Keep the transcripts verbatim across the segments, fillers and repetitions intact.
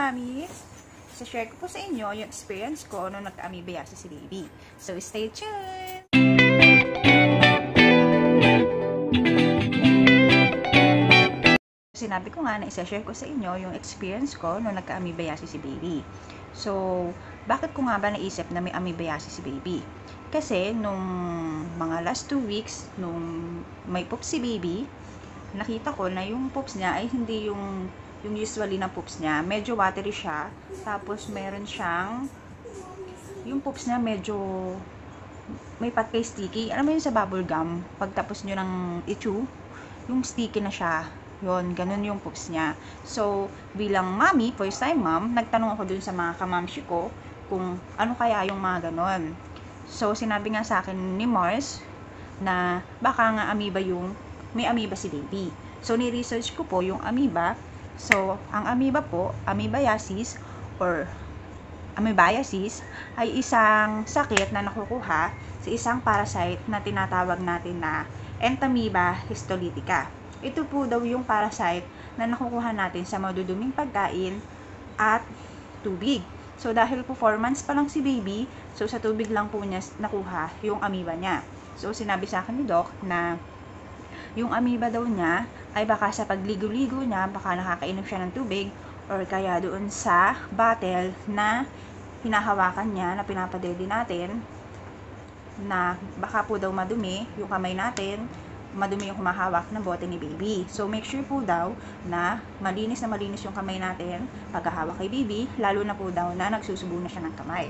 Mami! Sa-share ko po sa inyo yung experience ko nung nagka-amoebiasis si baby. So, stay tuned! Sinabi ko nga na isa-share ko sa inyo yung experience ko nung nagka-amoebiasis si baby. So, bakit ko nga ba naisip na may amoebiasis si baby? Kasi, nung mga last two weeks, nung may poops si baby, nakita ko na yung poops niya ay hindi yung yung usually na poops niya. Medyo watery siya. Tapos, meron siyang yung poops niya medyo may patkay sticky. Alam mo yun sa bubble gum, pagtapos nyo ng i-chew, yung sticky na siya. Yun, ganun yung poops niya. So, bilang mommy, first time mom, nagtanong ako dun sa mga kamamshi ko kung ano kaya yung mga ganun. So, sinabi nga sa akin ni Mars na baka nga amoeba yung, may amoeba si baby. So, ni-research ko po yung amoeba. So, ang amoeba po, amoebiasis or amoebiasis ay isang sakit na nakukuha sa isang parasite na tinatawag natin na Entamoeba histolytica. Ito po daw yung parasite na nakukuha natin sa maduduming pagkain at tubig. So, dahil po four months pa lang si baby, so sa tubig lang po niya nakuha yung amoeba niya. So, sinabi sa akin ni Doc na yung amoeba daw niya ay baka sa pagligo-ligo niya, baka nakakainom siya ng tubig or kaya doon sa bottle na hinahawakan niya, na pinapadede natin, na baka po daw madumi yung kamay natin, madumi yung humahawak ng bote ni baby. So, make sure po daw na malinis na malinis yung kamay natin pagkahawak kay baby, lalo na po daw na nagsusubo na siya ng kamay.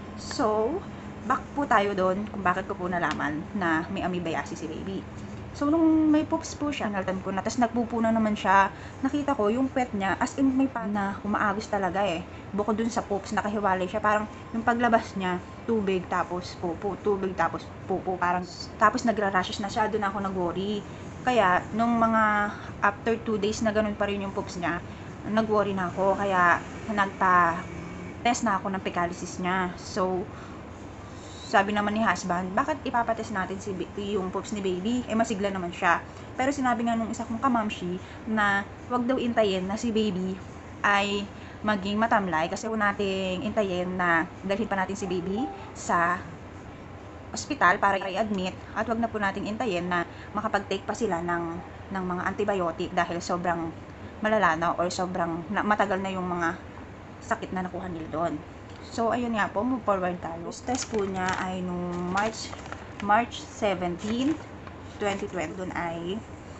So, back po tayo doon kung bakit ko po nalaman na may amoebiasis si baby. So, nung may poops po siya, naltan ko na, tapos nagpupuno naman siya, nakita ko yung pet niya, as in may pa na umaagos talaga eh. Bukod dun sa poops, nakahiwalay siya, parang yung paglabas niya, tubig, tapos pupo, tubig, tapos pupo, parang, tapos nagra-rashes na siya, doon ako nag-worry. Kaya, nung mga after two days na ganun pa rin yung poops niya, nag-worry na ako, kaya nagpa-test na ako ng fecalysis niya. So, sabi naman ni husband, bakit ipapatest natin si yung poops ni baby? Eh, masigla naman siya. Pero sinabi nga nung isa kong kamamshi na wag daw intayin na si baby ay maging matamlay kasi kung nating intayin na dalhin pa natin si baby sa ospital para i-admit at wag na po nating intayin na makapag-take pa sila ng, ng mga antibiotic dahil sobrang malala na or sobrang na, matagal na yung mga sakit na nakuha nila doon. So, ayun nga po, move forward tayo. First test po niya ay nung March March seventeenth, twenty twenty. Doon ay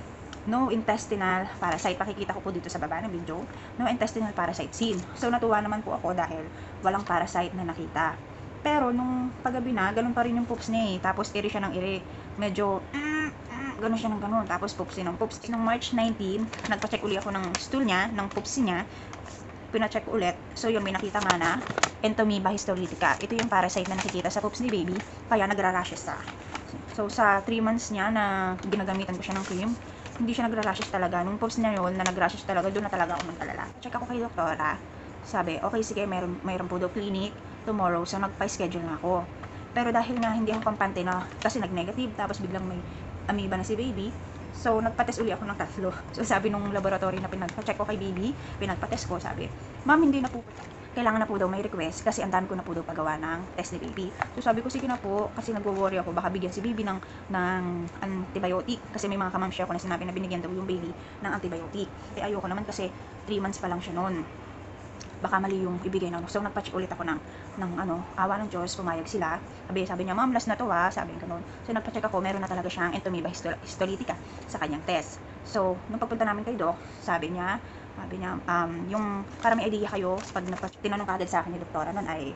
no intestinal parasite. Pakikita ko po dito sa baba ng video. No intestinal parasite seen. So, natuwa naman po ako dahil walang parasite na nakita. Pero, nung paggabi na, ganun pa rin yung poops niya eh. Tapos, iri siya ng iri. Medyo, mm, mm, ganun siya ng ganun. Tapos, poops ng poops. Nung March nineteenth, nagpa-check uli ako ng stool niya, ng poops niya. Pina-check ulit. So, yung may nakita nga na Entamoeba histolytica. Ito yung parasite na nakikita sa poops ni baby, kaya nagra-rashes siya. So, sa three months niya na ginagamitan ko siya ng cream, hindi siya nagra-rashes talaga. Nung poops niya yun, na nagra-rashes talaga, doon na talaga ako magkalala. Check ako kay doktora. Sabi, okay, sige, mayroon, mayroon po daw clinic tomorrow, so nagpa-schedule na ako. Pero dahil nga hindi ako kampante na, kasi nag-negative, tapos biglang may amoeba na si baby, so, nagpa-test uli ako ng tatlo. So, sabi nung laboratory na pinagpa-check ko kay baby, pinagpa-test ko, sabi, ma'am, hindi na po, kailangan na po daw may request kasi ang dami ko na po daw pagawa ng test ni baby. So, sabi ko, sige na po, kasi nagwo-worry ako, baka bigyan si baby ng, ng antibiotic. Kasi may mga kamamshi ako na sinabi na binigyan daw yung baby ng antibiotic. Eh, ayoko naman kasi three months pa lang siya noon. Baka mali yung ibigay na. So, nagpa-check ulit ako ng, ng ano, awa ng Diyos, pumayag sila. Sabi, sabi niya, ma'am, last na to ha, sabi niya ganun. So, nagpa-check ako, meron na talaga siyang Entamoeba histolytica sa kanyang test. So, nung pagpunta namin kay Doc, sabi niya, sabi niya, um, yung, para may idea kayo, pag tinanong kagad sa akin ni doktora nun ay,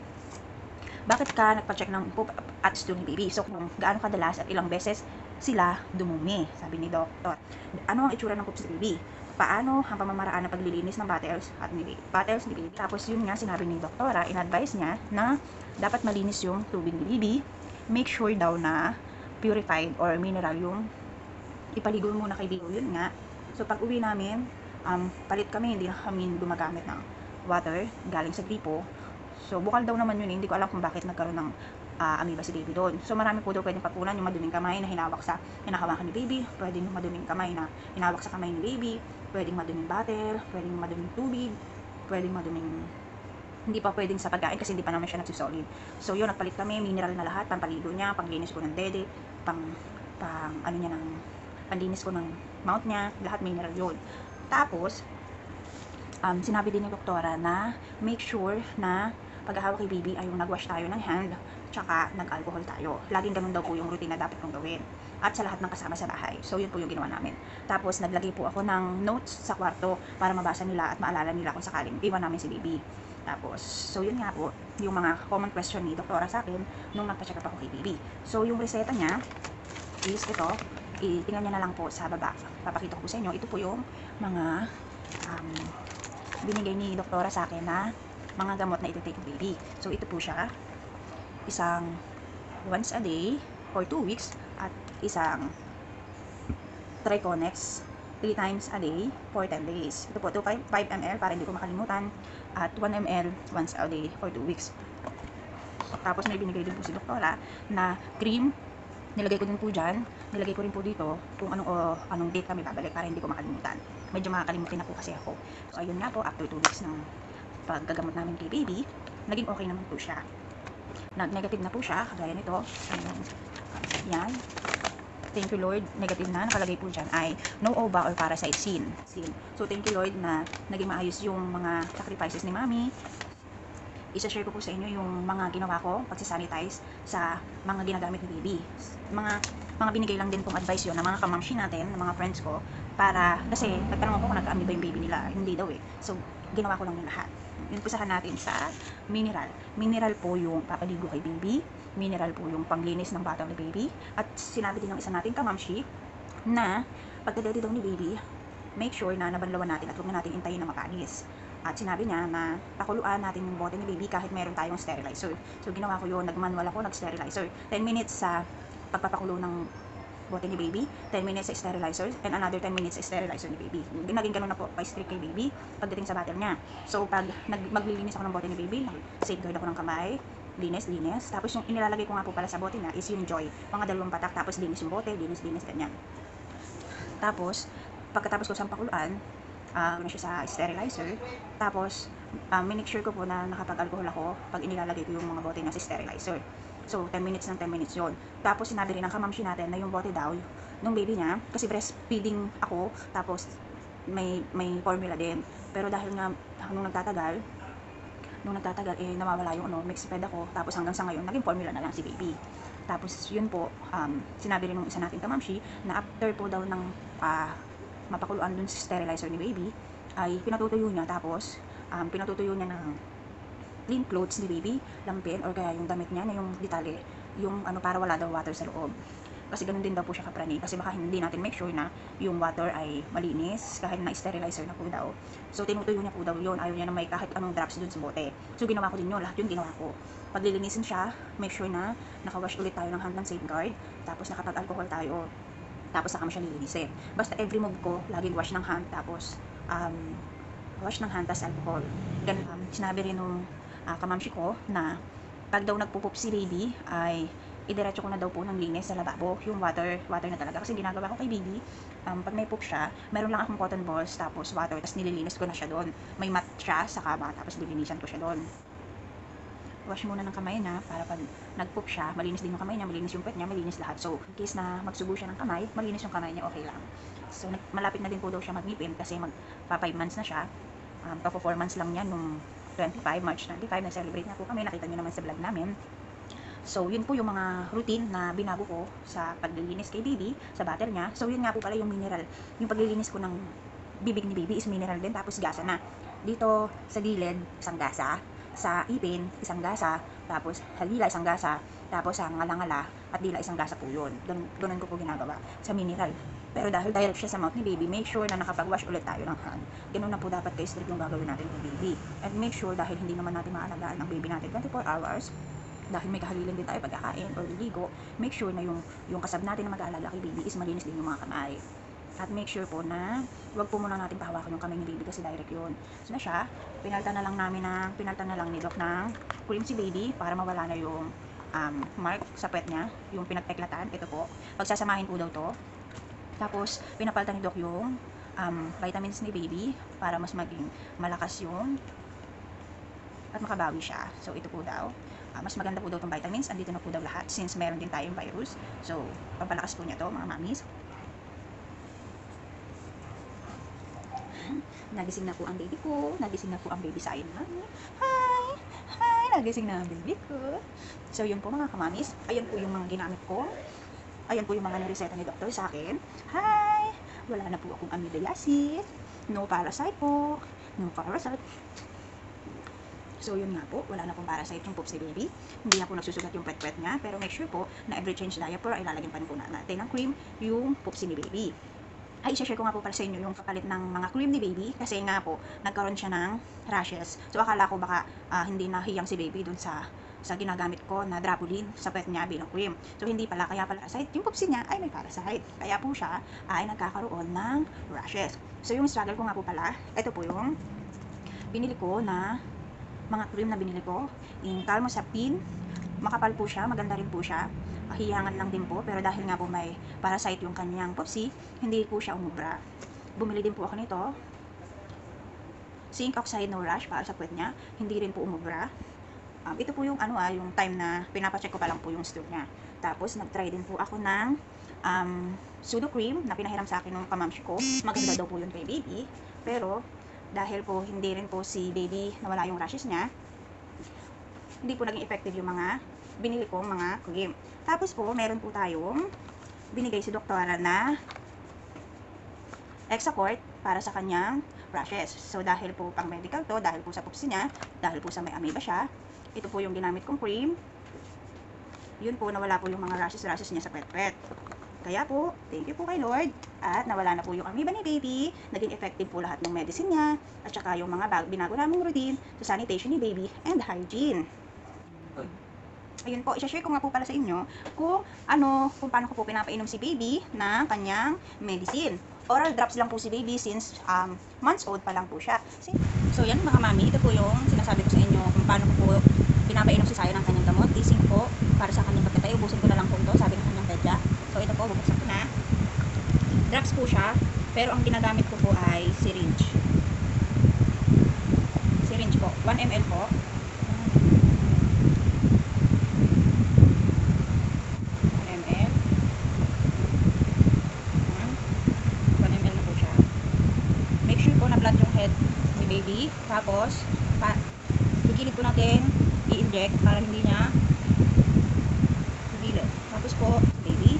bakit ka nagpa-check ng poop at stool ni baby? So, kung gaano kadalas at ilang beses sila dumumi, sabi ni doktor. Ano ang itsura ng poop ni baby? Paano ang pamamaraan ng paglilinis ng bottles at ni baby? Bottles ni baby. Tapos yun nga, sinabi ni doktora, in-advise niya na dapat malinis yung tubig ni baby. Make sure daw na purified or mineral yung ipaligo muna kay baby. Yun nga. So, pag uwi namin, um, palit kami, hindi na kami gumagamit ng water galing sa gripo. So, bukal daw naman yun, hindi ko alam kung bakit nagkaroon ng uh, amoeba si baby doon. So, marami po daw pwedeng pagkunan, yung maduming kamay na hinawak sa hinahawakan ni baby, pwedeng yung maduming kamay na hinawak sa kamay ni baby, pwedeng maduming bottle, pwedeng maduming tubig, pwedeng maduming, hindi pa pwedeng sa pagkain kasi hindi pa naman siya nagsisolid. So yun, nagpalit kami, mineral na lahat, pampaligo niya, panglinis ko ng dede, pang, pang ano niya ng, panlinis ko ng mouth niya, lahat mineral yun. Tapos, um, sinabi din ni doktora na make sure na paghahawak kay baby ay yung nagwash tayo ng hand, tsaka nag-alcohol tayo. Laging ganun daw po yung routine na dapat kong gawin. At sa lahat ng kasama sa bahay. So, yun po yung ginawa namin. Tapos, naglagay po ako ng notes sa kwarto para mabasa nila at maalala nila kung sakaling iwan namin si baby. Tapos, so yun nga po, yung mga common question ni doktora sa akin nung nagpa-check up ako kay baby. So, yung reseta niya is ito, itingnan niya na lang po sa baba. Papakita ko po sa inyo. Ito po yung mga um, binigay ni doktora sa akin na mga gamot na iti-take ng baby. So, ito po siya. Isang once a day for two weeks at isang Triconex three times a day for ten days. Ito po, five milliliters para hindi ko makalimutan at one milliliter once a day for two weeks. Tapos may binigay din po si doktora na cream. Nilagay ko din po dyan. Nilagay ko rin po dito kung anong, o, anong date kami babalik para hindi ko makalimutan. Medyo makakalimutin na po kasi ako. So ayun nga po, after two weeks ng paggagamot namin kay baby, naging okay naman po siya. Nag-negative na po siya, kagaya nito. Ayun. Yan. Thank you Lord, negative na, nakalagay po dyan ay no O B A or parasite sin. So thank you Lord na naging maayos yung mga sacrifices ni Mami. Isa-share ko po sa inyo yung mga ginawa ko pagsasanitize sa mga ginagamit ni baby. Mga mga binigay lang din pong advice yun ng mga kamamshi natin, ng mga friends ko, para, kasi nagtanong ako kung nag-aami ba yung baby nila, hindi daw eh. So ginawa ko lang yung lahat. Umpisahan natin sa mineral. Mineral po yung papaligo kay baby. Mineral po yung panglinis ng batang ni baby. At sinabi din ng isa nating kamamshi na pagka-daddy daw ni baby, make sure na nabanlawan natin at huwag na natin intayin na makanis. At sinabi niya na pakuluan natin yung bote ni baby kahit meron tayong sterilizer. So ginawa ko yun, nag-manual ako, nag-sterilizer. ten minutes sa pagpapakulo ng bote ni baby, ten minutes sa sterilizer, and another ten minutes sa sterilizer ni baby. Naging ganun na po pa-strict kay baby pagdating sa battle niya. So pag nag maglilinis ako ng bote ni baby, safeguard ako ng kamay, linis, linis. Tapos yung inilalagay ko nga po pala sa bote niya is yung Joy. Mga dalawang patak, tapos linis yung bote, linis, linis, ganyan. Tapos, pagkatapos ko sa pakuluan, uh, ano siya sa sterilizer. Tapos, um, make sure ko po na nakapag-alcohol ako pag inilalagay ko yung mga bote na sa sterilizer. So, ten minutes ng ten minutes yon. Tapos, sinabi rin ng kamamshi natin na yung bote daw, nung baby niya, kasi breastfeeding ako, tapos may, may formula din. Pero dahil nga, nung nagtatagal, nung nagtatagal, eh, nawawala yung ano, mixed fed ako. Tapos hanggang sa ngayon, naging formula na lang si baby. Tapos, yun po, um, sinabi rin ng isa natin kamamshi, na after po daw ng uh, mapakuluan dun sa sterilizer ni baby, ay pinatutuyo niya. Tapos, um, pinatutuyo niya ng clean clothes ni baby, lampin, or kaya yung damit niya na yung detalye, yung ano, para wala daw water sa loob. Kasi ganun din daw po siya kaprani. Kasi baka hindi natin make sure na yung water ay malinis kahit na-sterilizer na po daw. So, tinutuyo niya po daw yun. Ayaw niya na may kahit anong drops dun sa bote. So, ginawa ko din yun. Lahat yun ginawa ko. Pag lilinisin siya, make sure na nakawash ulit tayo ng hand ng safeguard. Tapos, nakapag-alcohol tayo. Tapos, saka mo siya lilinisin. Basta every move ko, laging wash ng hand. Tapos, um, wash ng hand, tas alcohol. Ganun. Um, sinabi rin nung uh, kamamshi ko na pag daw nagpupup si baby, ay idiretso ko na daw po ng linis sa lababo, yung water, water na talaga. Kasi ginagawa ko kay baby, um, pag may poop siya, meron lang akong cotton balls, tapos water, tapos nililinis ko na siya doon. May mat siya sa kama, tapos nilinisan ko siya doon. Wash muna ng kamay na, para pag nag-poop siya, malinis din yung kamay niya, malinis yung pet niya, malinis lahat. So, in case na magsubo siya ng kamay, malinis yung kamay niya, okay lang. So, malapit na din po daw siya mag-ngipin, kasi magpa five months na siya. Um, pa four months lang yan, nung twenty-five, March twenty-five, na-celebrate na po kami, nakita niyo naman sa vlog namin. So, yun po yung mga routine na binago ko sa paglilinis kay baby, sa bottle niya. So, yun nga po pala yung mineral. Yung paglilinis ko ng bibig ni baby is mineral din, tapos gasa na. Dito, sa gilid, isang gasa. Sa ipin, isang gasa. Tapos, halila, isang gasa. Tapos, sa ngala-ngala at dila, isang gasa po yun. Ganun, ganun ko po ginagawa sa mineral. Pero dahil direct siya sa mouth ni baby, make sure na nakapag-wash ulit tayo ng hand. Ganun na po dapat kayo strict yung gagawin natin kay baby. And make sure, dahil hindi naman natin maalagaan ng baby natin twenty-four hours, dahil may kahalilin din tayo pagkakain or liligo, make sure na yung, yung kasab natin na mag-aalaga kay baby is malinis din yung mga kamay. At make sure po na wag po muna natin pahawakan yung kamay ni baby kasi direct yun. So na siya, pinalta na lang namin na, pinalta na lang ni Doc ng cream si baby para mawala na yung um, mark sa puwet niya, yung pinagteklatan. Ito po, pagsasamahin po daw to. Tapos, pinapalta ni Doc yung um, vitamins ni baby para mas maging malakas yung at makabawi siya. So, ito po daw. Uh, mas maganda po daw itong vitamins. Andito na po daw lahat since meron din tayong virus. So, pampalakas po niya to mga mamis. Nagising na po ang baby ko. Nagising na po ang baby sa akin. Hi! Hi! Nagising na ang baby ko. So, yun po mga kamamis. Ayan po yung mga ginamit ko. Ayan po yung mga nireseta ni doktor sa akin. Hi! Wala na po akong amidayasis. No parasite po. No parasite. So, yun nga po. Wala na pong parasite yung poops ni baby. Hindi na po nagsusugat yung pet-pet niya. Pero make sure po na every change diaper ay lalagyan pa rin po natin ng cream yung poops ni baby. Ay, isa-share ko nga po para sa inyo yung kapalit ng mga cream ni baby kasi nga po, nagkaroon siya ng rashes. So, akala ko baka uh, hindi nahiyang si baby dun sa sa ginagamit ko na Drapolin sa pet niya bilang cream. So, hindi pala, kaya pala parasite. Yung pupsi niya ay may parasite. Kaya po siya ay nagkakaroon ng rashes. So, yung struggle ko nga po pala, ito po yung binili ko na mga cream na binili ko. In Calmosapine, makapal po siya, maganda rin po siya. Hiyangan lang din po, pero dahil nga po may parasite yung kanyang pupsi, hindi po siya umubra. Bumili din po ako nito. Zinc oxide no rush para sa puwet niya, hindi rin po umubra. Um, ito po yung ano ah, yung time na pinapacheck ko pa lang po yung stool niya. Tapos nag-try din po ako ng um, pseudo cream na pinahiram sa akin ng kamamshi ko. Maganda daw po yun kay baby, pero dahil po hindi rin po si baby nawala yung rashes niya, hindi po naging effective yung mga binili kong mga cream. Tapos po, meron po tayong binigay si doktora na Exacort para sa kanyang rashes. So, dahil po pang medical to, dahil po sa pupsi niya, dahil po sa may amoeba siya, ito po yung ginamit kong cream. Yun po, nawala po yung mga rashes-rashes niya sa pet-pet. Kaya po, thank you po kay Lord. At nawala na po yung amoeba ni baby. Naging effective po lahat ng medicine niya. At saka yung mga binago naming routine sa sanitation ni baby and hygiene. Ayun po, isa-share ko nga po pala sa inyo kung ano, kung paano ko po pinapainom si baby ng kanyang medicine. Oral drops lang po si baby since um, months old pa lang po siya. So yan mga mami, ito po yung sinasabi ko sa inyo kung paano ko po pinapainom si Sayo ng kanyang gamot. Tising po para sa kanyang pagkatay. Ubusin ko na lang po ito, sabi ng kanyang pedya. So ito po, bubuksan ko na. Drops po siya, pero ang ginagamit ko po ay syringe. Syringe po, one milliliter po. Flat yung head ni baby. Tapos, pa, igilid po natin i-inject para hindi niya igilid. Tapos po, baby.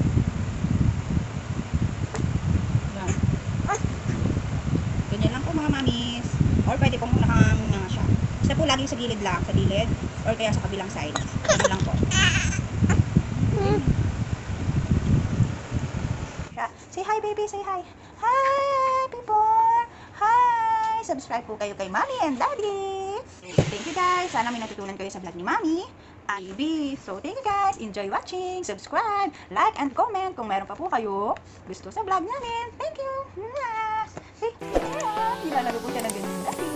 Yan. Ganyan lang po mga mamis. Or pwede pong nakang nga siya. Basta po laging sa gilid lang, sa gilid. Or kaya sa kabilang side. Ganyan lang po. Say hi baby, say hi. Hi people. Hi! Subscribe po kayo kay Mommy and Daddy! Thank you guys! Sana may natutunan kayo sa vlog ni Mommy and baby. So, thank you guys! Enjoy watching! Subscribe! Like and comment kung meron pa po kayo gusto sa vlog namin. Thank you! Say, nilalaro po siya ng ganyan.